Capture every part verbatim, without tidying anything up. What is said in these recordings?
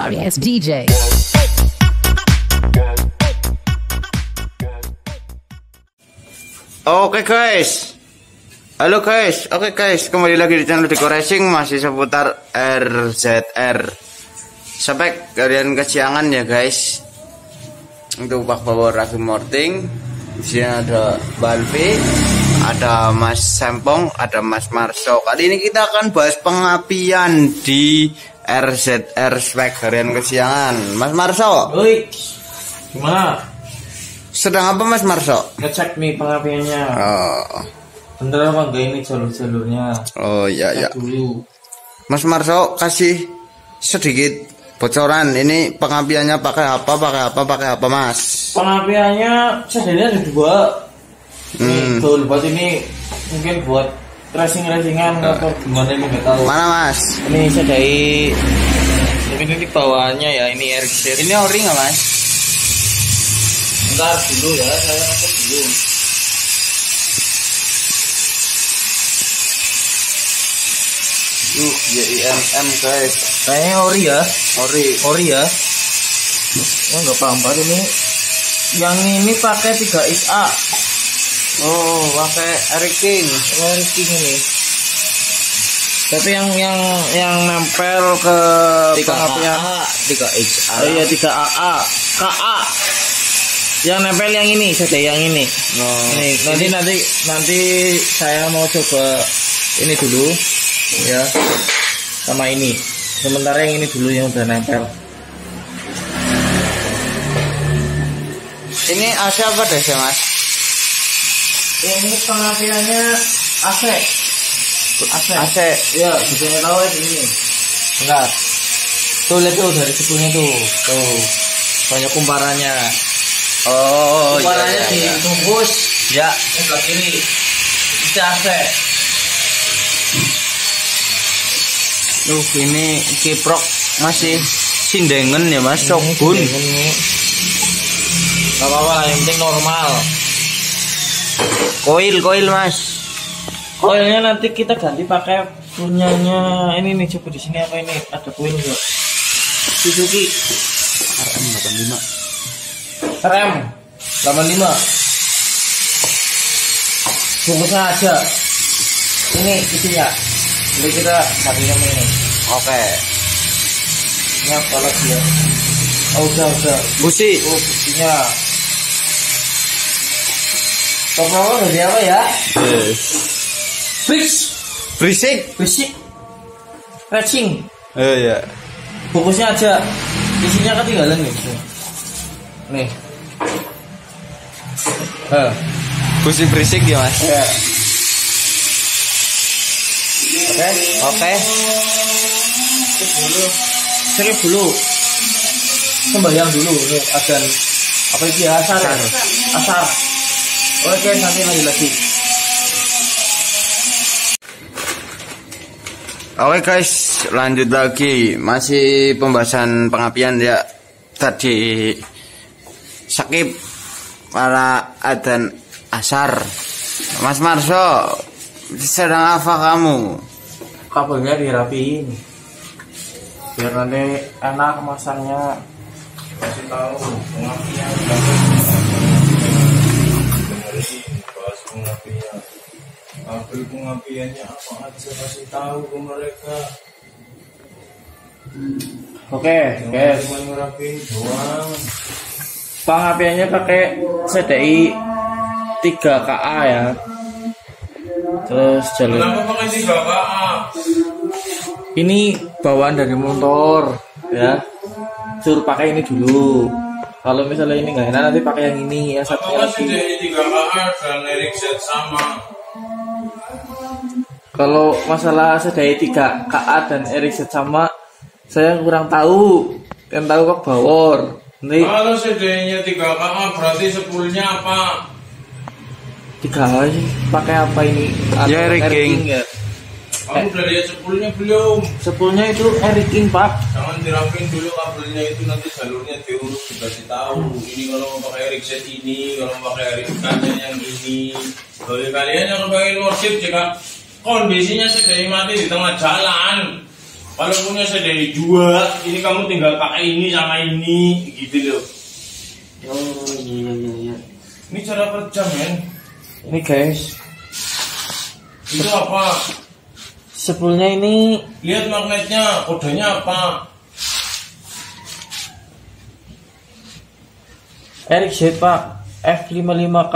Darius D J. Oke guys, halo guys, oke guys, kembali lagi di channel Deko Racing, masih seputar R Z R. Sampai kalian kesiangan ya guys. Untuk Pak Bawa Ragi Morting. Di sini ada Balvi, ada Mas Sempong, ada Mas Marso. Kali ini kita akan bahas pengapian di R Z R spek harian kesiangan. Mas Marso. Oi, gimana? Sedang apa Mas Marso? Ngecek nih pengapiannya. Oh, Bener apa enggak ini jalur-jalurnya? oh iya ya. Dulu. Mas Marso kasih sedikit bocoran. Ini pengapiannya pakai apa? Pakai apa? Pakai apa Mas? Pengapiannya sebenarnya ada dua. Hmm. Nih, tuh buat ini mungkin buat racing-racingan atau gimana ini nggak tahu. Mana Mas? Ini sedai. Ini ini bawaannya ya ini R Z. Ini ori nggak Mas? Bentar dulu ya, saya ngecek dulu. Uh, Y I M M guys. Kayaknya ori ya, Ori. ori ya. Oh nggak paham banget ini. Yang ini pakai tiga X A. Oh, pakai Eric King. Eric King ini. Tapi yang yang yang nempel ke pengapian tiga X A. Oh iya tiga A A K A. Yang nempel yang ini saja, yang ini. Oh. Ini nanti nanti nanti saya mau coba ini dulu ya. Sama ini. Sementara yang ini dulu yang udah nempel. Ini A C apa deh Mas? Ini pengapiannya A C. A C. A C. Ya, bisa tahu ini. Enggak. Tuh lihat tuh dari sebelumnya tuh. Tuh. Banyak kumparannya. Oh, Kumparannya iya, iya, iya. dibungkus. Ya. Sebelah kiri. Bisa A C. Duh, ini kiprok masih sindengen ya Mas, Shogun. Gak apa-apa lah, yang penting normal. Koil, koil Mas. Koilnya nanti kita ganti pakai punyanya ini nih, coba di sini apa ini? Ada koil enggak? Suzuki R M delapan lima. R M delapan lima. Bungkusnya aja. Ini isinya. Jadi kita gantinya ini. Oke. Ini apa lagi ya? Oh, udah, udah. Busi. Oh, businya. Top power dari apa ya? Yes. Fix. Berisik. Basic racing. Oh iya. Bungkusnya aja, isinya ketinggalan nih. Nih. Eh, Busi berisik ya Mas. ya. Oke, Oke. cek dulu. Cek dulu. Sembahyang dulu nih adzan. Apa itu ya? Asar. ya? Asar. Oke, nanti lagi lagi. Oke guys, lanjut lagi. Masih pembahasan pengapian ya. Tadi skip para adzan asar. Mas Marso, sedang apa kamu? Kabelnya dirapiin. Biar nanti enak masangnya. Kasih tahu pengapian. Bahas pengapian. Kabel pengapiannya apa aja kasih tahu ke mereka. Oke, guys. Cuma ngerapiin doang. Pengapiannya pakai C D I tiga K A ya. Terus jalur. Kenapa pakai tiga K A? Ini bawaan dari motor ya. Suruh pakai ini dulu. Kalau misalnya ini nggak enak nanti pakai yang ini ya satunya Apakah lagi. C D I tiga K A dan Eric Z sama? Kalau masalah C D I tiga K A dan Eric Z sama, saya kurang tahu. Yang tahu kok Bawor. Nanti Kalau C D I-nya tiga K A berarti sepulnya apa? tiga A sih pakai apa ini? Atau Ya, Eric King. ya. Kamu udah lihat sepulnya belum? Sepulnya itu Eric King Pak. Jangan dirapin dulu kabelnya itu, nanti jalurnya diurus dikasih tahu. Ini kalau mau pakai Eric Z ini, kalau mau pakai Eric King yang ini. Bagi kalian yang pakai Lordship jika kondisinya C D I mati di tengah jalan, Kalau punya C D I dua, ini kamu tinggal pakai ini sama ini, gitu loh. Oh iya iya iya. Ini cara kerja men. Ini guys, Itu apa? spoolnya ini Lihat magnetnya, kodenya apa? R X Z pak, F lima puluh lima K.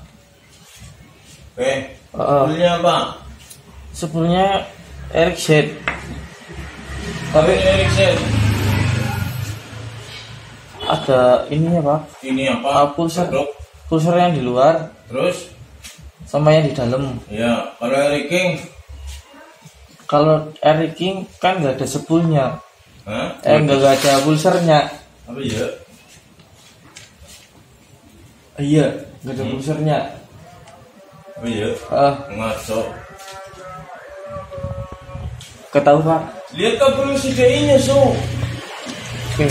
Eh, Uh, kodenya apa? spoolnya R X Z. Tapi Eric Z. Ada ininya pak, Ini apa? uh, pulser, Dok. pulser yang di luar Terus? sama yang di dalam. Ya, kalau Eric King, Kalau R King kan nggak ada spoolnya, hah? eh nggak nggak ada pulsernya. Apa ya? Iya, nggak ada Hmm. pulsernya. Apa ya? Ah, Ngaco. ketahu pak. Lihat kabel C D I-nya, so. Oke.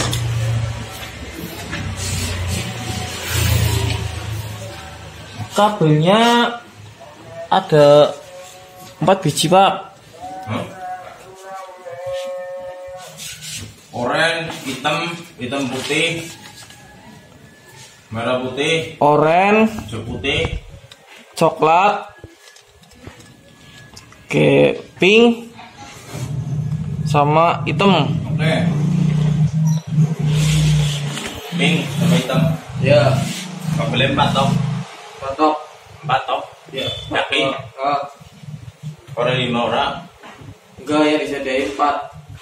Kabelnya ada empat biji pak. Hah? Oranye, hitam, hitam putih, merah putih, Oranye, hijau putih, coklat, ke pink, sama hitam. oke. Pink sama hitam. Ya, Kabelnya empat toh, mantap. empat toh. Ya, Yakin? Ah, Orang lima orang. enggak ya disediain empat.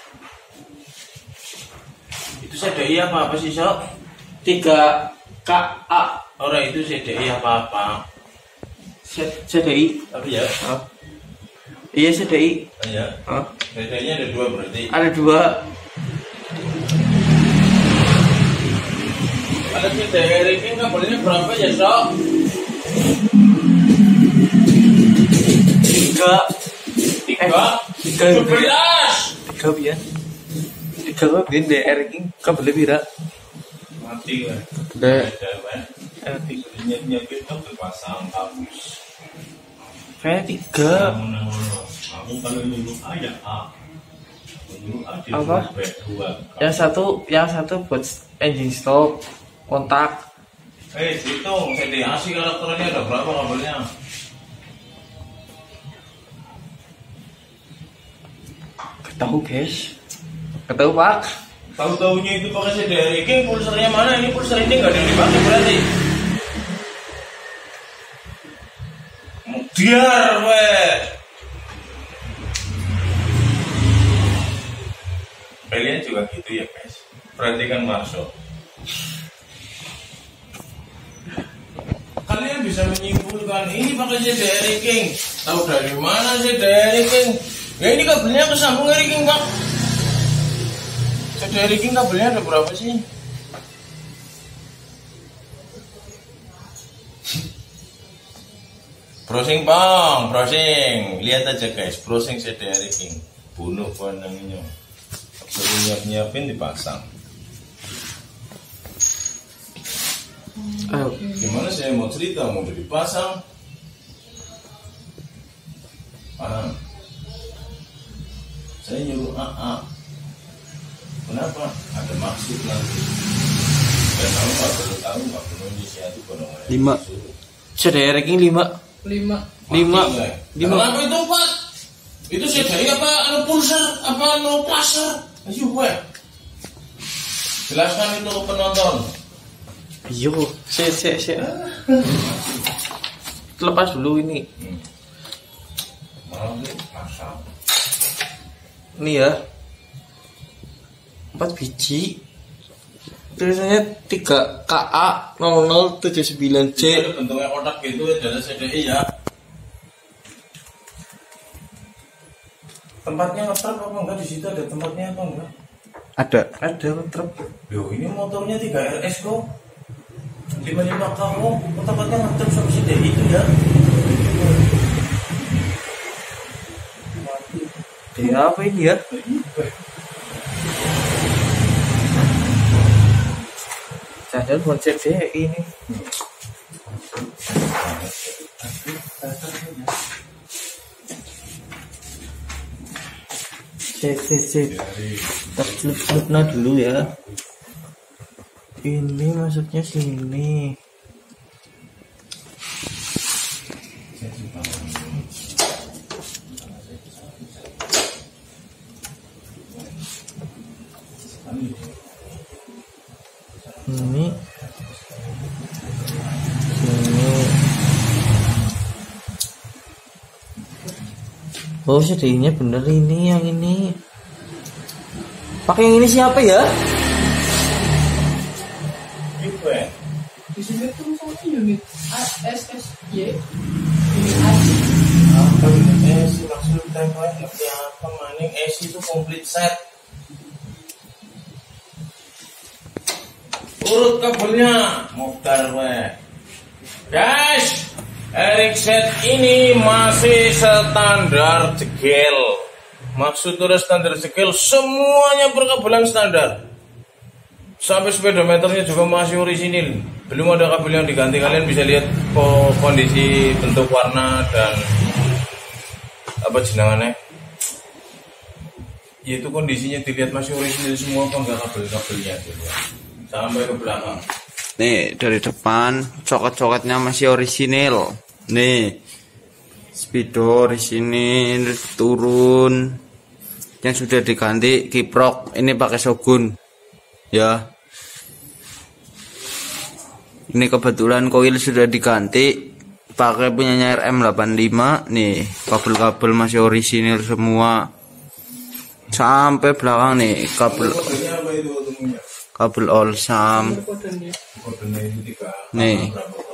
Itu C D I apa apa sih sok? Tiga K A Orang itu C D I apa apa? C D I. Tapi ya, Ah. Iya C D I. ya. Ah. C D I-nya ada dua berarti. Ada dua. Kalau C D I ini kabelnya berapa ya sok? Tiga. Tiga, tiga. sebelas. Tiga ya. Tiga apa biar D R ini kabelnya bira. Mati kan? Udah. Eh, tiga nyapin kan terpasang habis. Kayak tiga. Aku kalau nyuruh aja A. Nyuruh A di Apa? dua. Yang satu, yang satu buat engine stop, kontak. Eh, hitung C D I sih karakternya ada berapa kabelnya? Ketahu guys. Ketahu pak. Tahu-tahunya itu pakai C D I ini pulsernya mana? Ini pulser ini nggak ada yang dipakai berarti. Biar weh. Kalian juga gitu ya guys. Perhatikan Marso. Kalian bisa menyimpulkan ini pakai C D I King. Tahu dari mana C D I King? Ya ini kabelnya kesambung dari King pak. C D I King kabelnya ada berapa sih? Browsing bang, browsing. Lihat aja guys, browsing C D I King. Bunuh panangnya. Suruh nyiap-nyiapin dipasang. Ayo. Gimana saya mau cerita, mau dipasang? Paham? Saya nyuruh A A. Kenapa? Ada maksud nanti. Dan kamu nggak perlu tahu, nggak perlu inisiatif kalau nggak ada Lima. maksud. C D R ini lima. lima Lima. Mati, nggak? Lima. Kenapa itu empat? Itu C D I apa? Anu pulser? Apa anu plaser? Ayo gue. Jelaskan itu ke penonton. Yo, saya saya saya. Lepas dulu ini. Hmm. Malah ini pasang. Ini ya. Empat biji. Tulisannya tiga K A nol nol tujuh sembilan C. Itu bentuknya kotak gitu adalah C D I ya. Tempatnya ngetrap apa enggak di situ ada tempatnya apa enggak? Ada. Ada truk. Loh ini motornya tiga R S kok. lima puluh lima K kok. Kok tempatnya ngetrap sama C D I itu ya? Ya apa ini ya? Sadar konsep saya ini. Cek cek cek. Kita celup-celupna dulu ya. Ini masuknya sini. Ini sini. Oh, sedihnya bener ini, yang ini. Pakai yang ini siapa ya? Di sini tulisannya unit S S Y. Apa unit S maksudnya ngerti apa maning S itu complete set. Urut kabelnya mutar we. Guys, Eric set ini masih standar jegel. Maksud udah standar jegel, semuanya perkabelan standar. Sampai speedometernya juga masih orisinil. Belum ada kabel yang diganti. Kalian bisa lihat kondisi bentuk warna dan apa jenangannya. Yaitu kondisinya dilihat masih orisinil semua, apa enggak kabel-kabelnya tuh. Sampai ke belakang. Nih dari depan coklat-coklatnya masih orisinil. Nih speedo orisinil, turun yang sudah diganti kiprok. Ini pakai Shogun ya. Ini kebetulan koil sudah diganti pakai punyanya R M delapan lima. Nih kabel-kabel masih orisinil semua sampai belakang. Nih kabel kabel Olsam. Nih.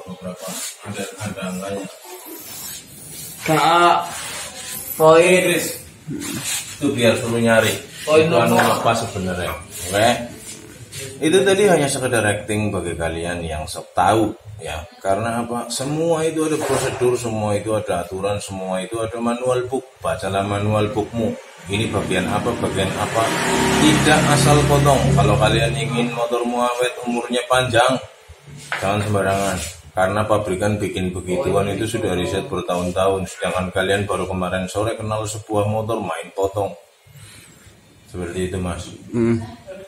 Kak, poin Itu biar suruh nyari. Poin itu anu apa sebenarnya? Oke. Itu tadi hanya sekedar acting bagi kalian yang sok tahu ya. Karena apa? Semua itu ada prosedur, semua itu ada aturan, semua itu ada manual book. Bacalah manual bookmu. Ini bagian apa, bagian apa. Tidak asal potong. Kalau kalian ingin motormu awet, umurnya panjang, jangan sembarangan. Karena pabrikan bikin begituan itu sudah riset bertahun-tahun. Sedangkan kalian baru kemarin sore kenal sebuah motor main potong. Seperti itu, Mas. Hmm.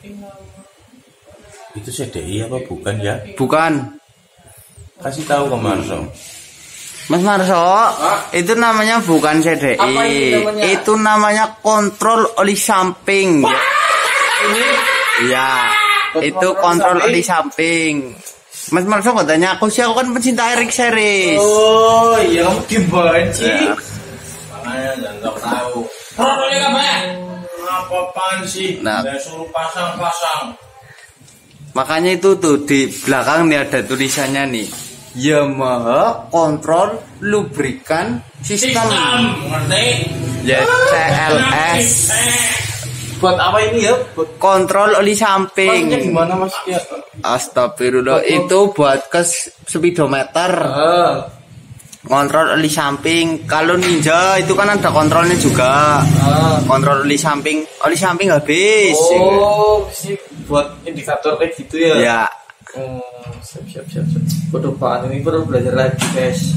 Itu C D I apa bukan ya? Bukan. Kasih tahu ke Marso. Mas Marso, ah? Itu namanya bukan C D I. Apa itu namanya? Itu namanya kontrol oli samping. Wah! Ini? Iya. Itu kontrol oli samping. Mas Marso nggak tanya aku sih, aku kan pencinta Eric series. Oh iya, kamu dibanci. Ya. Makanya jangan tahu. Kontrolnya apa? Apa-apaan sih? Nah. Saya suruh pasang-pasang. Makanya itu tuh di belakang nih ada tulisannya nih. Yamaha Control Lubrikan System. Ngerti? Ya, C L S. Buat apa ini ya? Buat Kontrol oli samping. maksudnya gimana Mas ya? Astagfirullah, itu buat ke speedometer. Ah. Kontrol oli samping. Kalau Ninja itu kan ada kontrolnya juga. Ah. Kontrol oli samping. Oli samping habis. Oh, sih buat indikator kayak gitu ya? Ya. Oh, siap siap siap siap. Bodoh banget, ini perlu belajar lagi guys.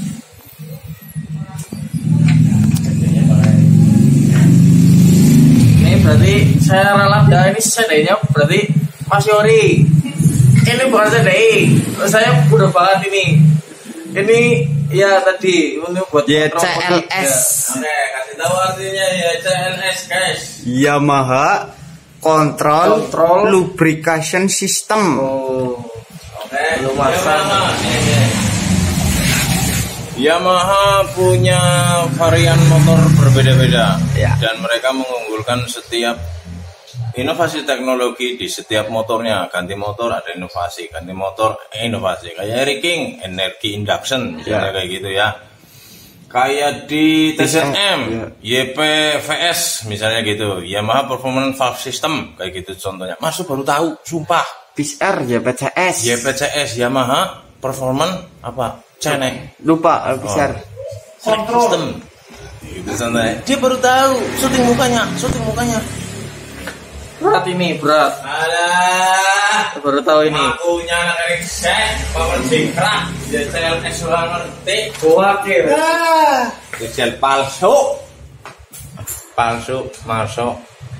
Ini berarti saya ralat ya, ini C D I-nya berarti masih ori. Ini bukan C D I, saya bodoh banget ini. Ini ya tadi ini buat Ya, kontrol C L S. Oke, kasih tahu artinya ya C L S guys. Yamaha Control, Control. Lubrication System. Oh, Oke, belum masang. Yamaha punya varian motor berbeda-beda Ya. dan mereka mengunggulkan setiap inovasi teknologi di setiap motornya. Ganti motor ada inovasi, ganti motor eh, inovasi. Kayak Eric King, energi induction misalnya Ya. kayak gitu ya. Kayak di T Z M, Ya. Y P V S misalnya gitu. Yamaha Performance Valve System kayak gitu contohnya. Masuk baru tahu, sumpah. P S R, Y P C S. Y P C S Yamaha Performance apa? Cenek. Lupa, P S R. Kontrol. System. Itu contohnya. Dia baru tahu, syuting mukanya, syuting mukanya. Berat ini, berat. Alah. Baru tahu ini. Akunya anak Eric set, power jingkrak. Dia C L S orang ngerti. Wakil. Kecil palsu. palsu masuk